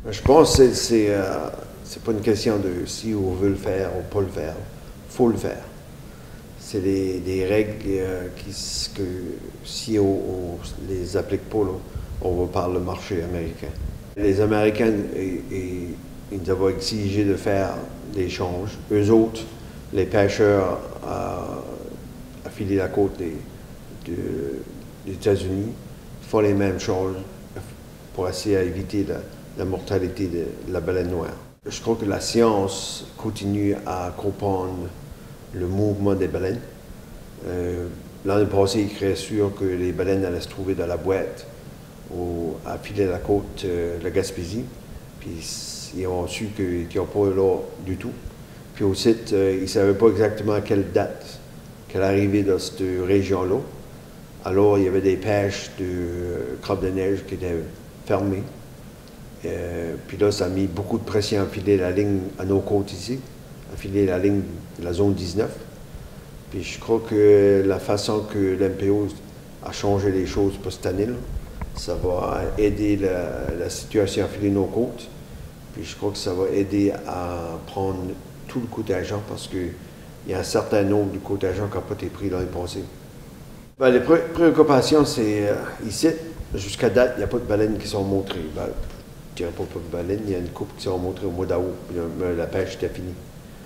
Je pense que c'est pas une question de si on veut le faire ou pas le faire. Il faut le faire. C'est des règles que si on les applique pas, là, on va par le marché américain. Les Américains, ils avaient exigé de faire des échanges. Eux autres, les pêcheurs à filer la côte des États-Unis, font les mêmes choses pour essayer d'éviter la mortalité de la baleine noire. Je crois que la science continue à comprendre le mouvement des baleines. L'année passée, ils créaient sûr que les baleines allaient se trouver dans la boîte à filer la côte de la Gaspésie. Puis ils ont su qu'ils n'étaient pas là du tout. Puis aussi, ils ne savaient pas exactement à quelle date qu'elle arrivait dans cette région-là. Alors, il y avait des pêches de crabe de neige qui étaient fermées. Puis là, ça a mis beaucoup de pression à filer la ligne à nos côtes ici, à filer la ligne de la zone 19. Puis je crois que la façon que l'MPO a changé les choses pour cette année, là, ça va aider la situation à filer nos côtes. Puis je crois que ça va aider à prendre tout le côté-agent parce qu'il y a un certain nombre de côté-agents qui n'ont pas été pris l'année passée. Ben, les préoccupations, c'est ici, jusqu'à date, il n'y a pas de baleines qui sont montrées. Ben, je ne dirais pas de baleines, il y a une couple qui sont montrées au mois d'août, mais la pêche était finie.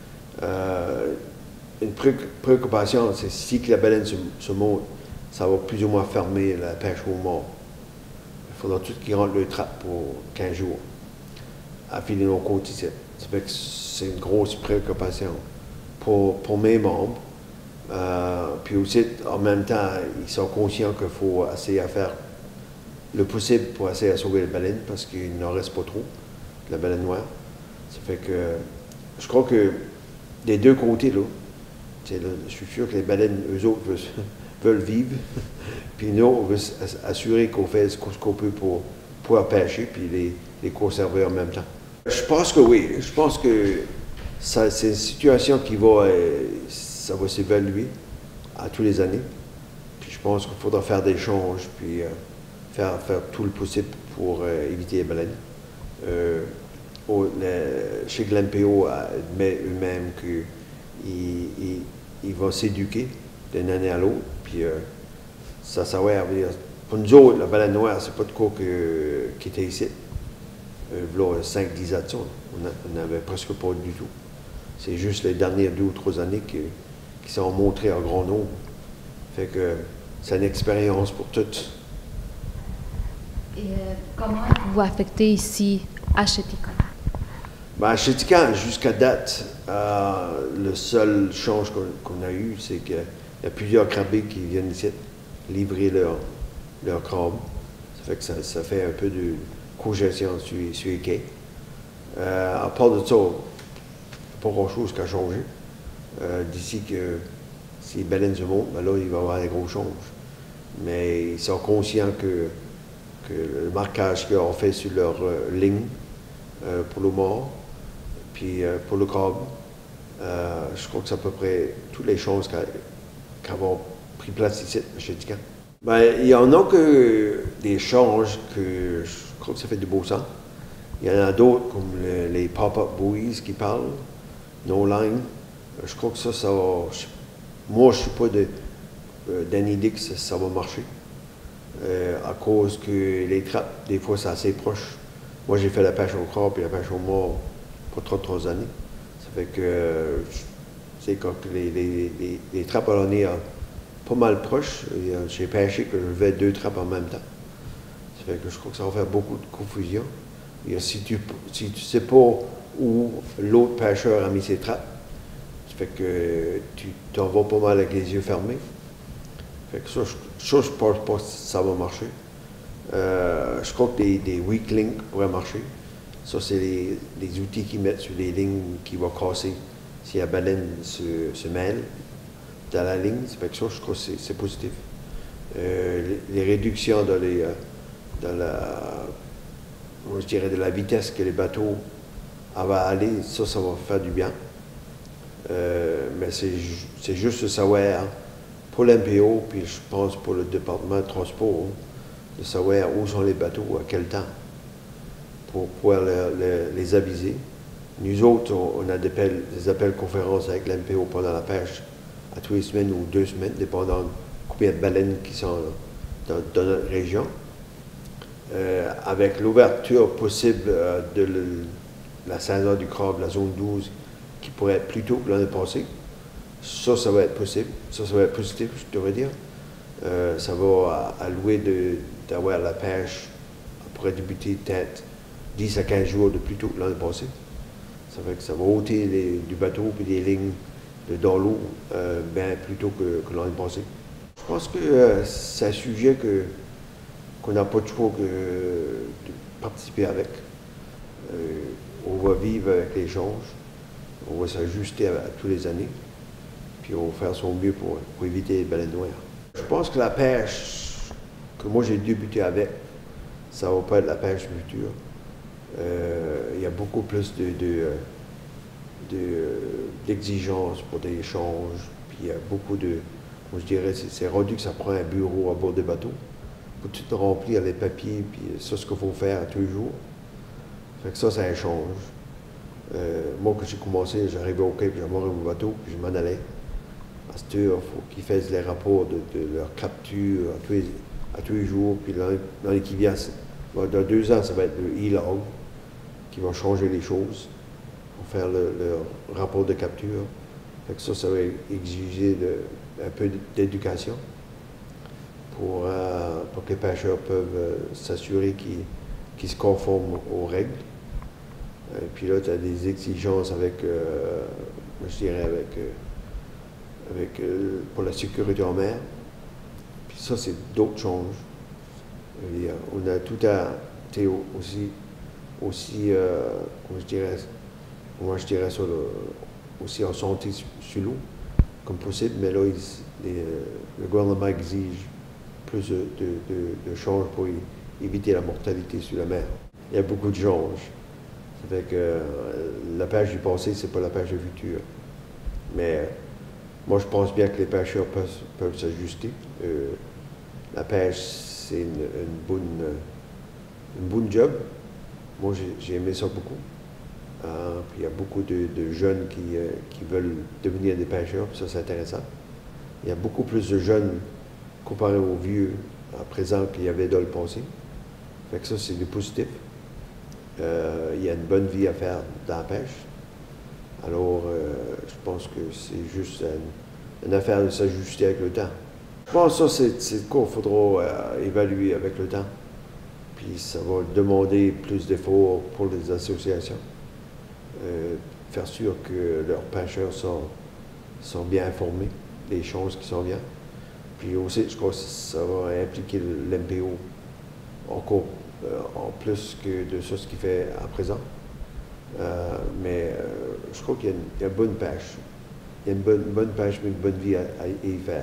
Une préoccupation, c'est si que la baleine se monte, ça va plus ou moins fermer la pêche au mort. Il faudra tout qu'ils rentrent le trap pour 15 jours à filer nos côtes ici. Ça fait que c'est une grosse préoccupation pour mes membres. Puis aussi, en même temps, ils sont conscients qu'il faut essayer à faire le possible pour essayer à sauver les baleines parce qu'il n'en reste pas trop, la baleine noire. Ça fait que je crois que des deux côtés, là, je suis sûr que les baleines, eux autres, veulent vivre, puis nous, on veut assurer qu'on fait ce qu'on peut pour pouvoir pêcher, puis les conserver en même temps. Je pense que oui, je pense que c'est une situation qui va, ça va s'évaluer à tous les années. Puis je pense qu'il faudra faire des échanges, puis faire tout le possible pour éviter les baleines. Chez l'MPO admet eux-mêmes qu'ils vont s'éduquer d'une année à l'autre, puis ça va dire. Pour nous autres, la baleine noire, c'est pas de quoi qui était ici. Là, 5-10 ans, on n'avait presque pas du tout. C'est juste les dernières 2 ou 3 années qui sont montrées en grand nombre. Fait que c'est une expérience pour toutes. Et comment vous affectez ici à Chéticamp? Ben, à Chéticamp, jusqu'à date, le seul change qu'on a eu, c'est qu'il y a plusieurs crabiers qui viennent ici livrer leur crabe. Ça fait que ça fait un peu de co-gestion sur les quais. À part de ça, pas grand-chose qui a changé. D'ici que si les baleines se montent, ben là, il va y avoir des gros changes. Mais ils sont conscients que le marquage qu'ils ont fait sur leur ligne pour le mort, puis pour le crabe, je crois que c'est à peu près toutes les choses qui vont pris place ici, à Chéticamp. Ben, il y en a que des changes que je crois que ça fait du beau sens. Il y en a d'autres, comme les pop-up buoys qui parlent, no line. Je crois que ça va. Moi, je ne suis pas d'une idée que ça va marcher. À cause que les trappes, des fois, c'est assez proche. Moi, j'ai fait la pêche au crabe et la pêche au mort pas trop 3 années. Ça fait que c'est quand les trappes à l'année pas mal proches. J'ai pêché que je levais 2 trappes en même temps. Ça fait que je crois que ça va faire beaucoup de confusion. Et si tu ne sais pas où l'autre pêcheur a mis ses trappes, ça fait que tu t'en vas pas mal avec les yeux fermés. Fait que ça, je ne pense pas que ça va marcher. Je crois que des weak links pourraient marcher. Ça, c'est les outils qu'ils mettent sur les lignes qui vont casser si la baleine se mêle dans la ligne. Ça fait que ça, je crois que c'est positif. Les réductions moi, je dirais de la vitesse que les bateaux avaient à aller, ça va faire du bien. Mais c'est juste de savoir, pour l'MPO, puis je pense pour le département de transport, de savoir où sont les bateaux, à quel temps. pour pouvoir les aviser. Nous autres, on a des appels conférences avec l'MPO pendant la pêche à tous les semaines ou 2 semaines, dépendant de combien de baleines qui sont dans notre région. Avec l'ouverture possible de la saison du crabe, la zone 12, qui pourrait être plus tôt que l'année passée, ça va être possible. Ça va être positif, je devrais dire. Ça va allouer d'avoir la pêche, on pourrait débuter peut-être 10 à 15 jours de plus tôt que l'année passée. Ça fait que ça va ôter du bateau et des lignes dans l'eau bien plus tôt que l'année passée. Je pense que c'est un sujet qu'on n'a pas de choix que de participer avec. On va vivre avec l'échange, on va s'ajuster à tous les années, puis on va faire son mieux pour éviter les baleines noires. Je pense que la pêche que moi j'ai débuté avec, ça ne va pas être la pêche future. Il y a beaucoup plus d'exigences pour des échanges, puis il y a beaucoup moi je dirais, c'est rendu que ça prend un bureau à bord des bateaux pour tout remplir les papiers, puis ça, ce qu'il faut faire tous les jours. Fait que ça un change. Moi, quand j'ai commencé, j'arrivais au Quai, puis j'amarrais mon bateau, puis je m'en allais. À cette heure, il faut qu'ils fassent les rapports de leur capture à tous les jours, puis l'année qui vient, dans 2 ans, ça va être le e-log qui va changer les choses pour faire leur rapport de capture. Fait que ça va exiger un peu d'éducation pour que les pêcheurs peuvent s'assurer qu'ils se conforment aux règles. Et puis là, tu as des exigences je dirais, pour la sécurité en mer. Puis ça, c'est d'autres choses. On a tout à aussi moi je dirais ça, aussi en santé sur l'eau, comme possible, mais là, le gouvernement exige plus de change pour éviter la mortalité sur la mer. Il y a beaucoup de changes. Ça fait que la pêche du passé, c'est pas la pêche du futur. Mais moi, je pense bien que les pêcheurs peuvent s'ajuster. La pêche, c'est une bonne job. Moi, j'ai aimé ça beaucoup. Puis il y a beaucoup de jeunes qui veulent devenir des pêcheurs, puis ça, c'est intéressant. Il y a beaucoup plus de jeunes comparé aux vieux à présent qu'il y avait dans le passé. Fait que ça, c'est du positif. Il y a une bonne vie à faire dans la pêche. Alors, je pense que c'est juste une affaire de s'ajuster avec le temps. Je pense que ça, c'est quoi qu'il faudra évaluer avec le temps. Puis ça va demander plus d'efforts pour les associations. Faire sûr que leurs pêcheurs sont bien informés des choses qui sont bien. Puis aussi, je crois que ça va impliquer l'MPO encore en plus que de ça, ce qu'il fait à présent. Mais je crois qu'il y a une bonne pêche. Il y a une bonne pêche, mais une bonne vie à y faire.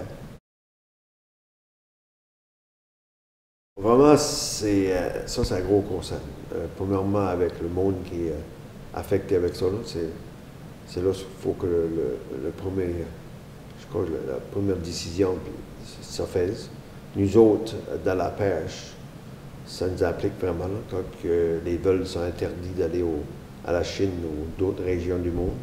Vraiment, c'est un gros concern. Premièrement, avec le monde qui est affecté avec ça, c'est là qu'il faut que je crois, la première décision se fasse. Nous autres, dans la pêche, ça nous applique vraiment là, quand les vols sont interdits d'aller à la Chine ou d'autres régions du monde.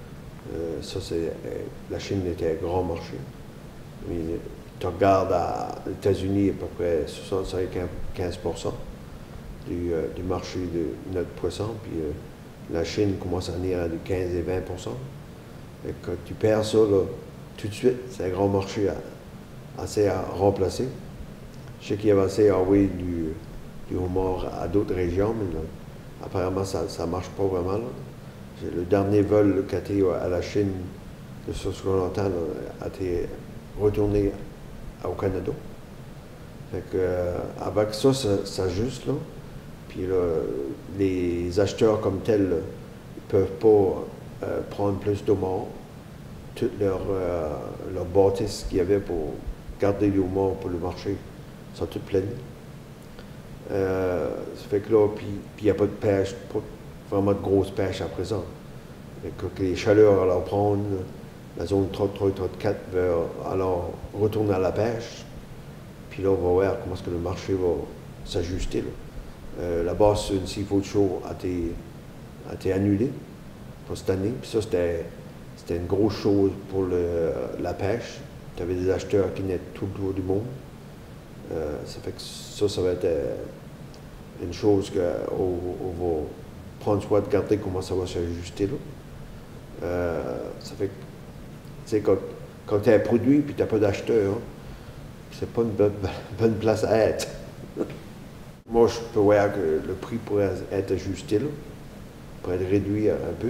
La Chine était un grand marché. Mais, tu regardes aux États-Unis, à peu près 75% du marché de notre poisson, puis la Chine commence à venir à du 15 et 20%. Et quand tu perds ça, là, tout de suite, c'est un grand marché assez à remplacer. Je sais qu'il y avait assez à envoyer du homard à d'autres régions, mais là, apparemment, ça ne marche pas vraiment. Là. Le dernier vol qui a été à la Chine, de ce qu'on entend, a été retourné au Canada. Fait que, avec ça s'ajuste, là. Puis là, les acheteurs comme tels ne peuvent pas prendre plus de homards. Toutes leurs bâtisses qu'il y avait pour garder les homards pour le marché sont toutes pleines. Ça fait que là, puis il n'y a pas de pêche, pas vraiment de grosse pêche à présent. Fait que les chaleurs alors prendre, la zone 33 et 34 va alors retourner à la pêche. Puis là, on va voir comment est-ce que le marché va s'ajuster. La Boston Seafood Show a été annulée pour cette année. Puis ça, c'était une grosse chose pour la pêche. Tu avais des acheteurs qui venaient tout le tour du monde. Ça fait que ça va être une chose qu'on va prendre soin de regarder comment ça va s'ajuster là. Ça fait que, tu sais, quand tu as un produit et tu n'as pas d'acheteur, c'est pas une bonne place à être. Moi, je peux voir que le prix pourrait être ajusté là, pourrait être réduit un peu.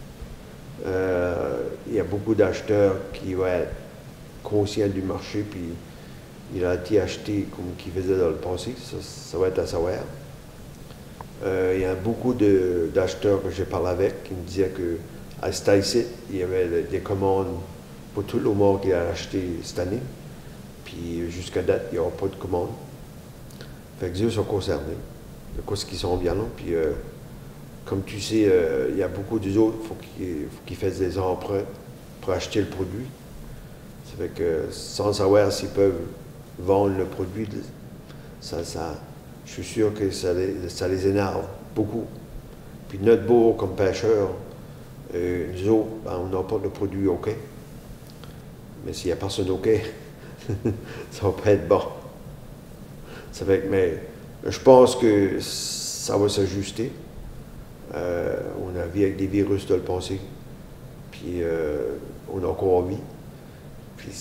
Il y a beaucoup d'acheteurs qui vont être conscients du marché, puis il a été acheté comme qu'il faisait dans le passé. Ça va être à savoir. Il y a beaucoup d'acheteurs que j'ai parlé avec qui me disaient qu'à Stacy, il y avait des commandes pour tout le monde qui a acheté cette année. Puis jusqu'à date, il n'y aura pas de commandes. Fait que eux sont concernés. De quoi ce qu'ils sont bien là. Puis comme tu sais, il y a beaucoup d'autres, il faut qu'ils fassent des emprunts pour acheter le produit. Ça fait que sans savoir s'ils peuvent vendre le produit, je suis sûr que ça les énerve beaucoup. Puis notre beau comme pêcheur, nous autres, on n'a pas de produit OK. Mais s'il n'y a personne OK, ça va pas être bon. Ça fait que, mais je pense que ça va s'ajuster. On a vu avec des virus de le passé, puis on a encore vu. Puis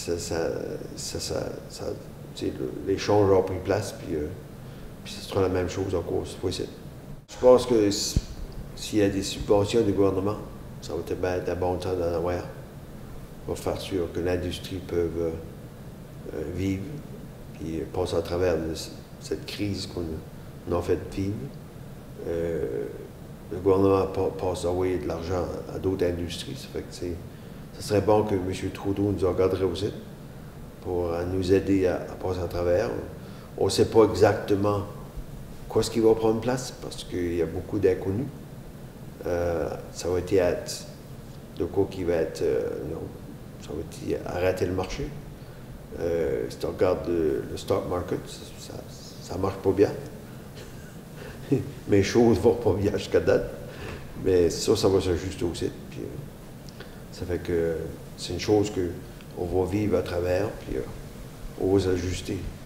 l'échange a pris place, puis ce sera la même chose encore cette fois-ci. Je pense que s'il y a des subventions du gouvernement, ça va être un bon temps d'en avoir pour faire sûr que l'industrie peut vivre et passer à travers cette crise qu'on a fait vivre. Le gouvernement passe à envoyer de l'argent à d'autres industries. Ça fait que ça serait bon que M. Trudeau nous regarderait aussi pour nous aider à passer à travers. On ne sait pas exactement quoi ce qui va prendre place parce qu'il y a beaucoup d'inconnus. Ça va être de quoi qui va être, ça va être arrêter le marché. Si tu regardes le stock market, ça ne marche pas bien. Mes choses ne vont pas bien jusqu'à date. Mais ça va s'ajuster aussi. Puis, ça fait que c'est une chose qu'on va vivre à travers, puis on va s'ajuster.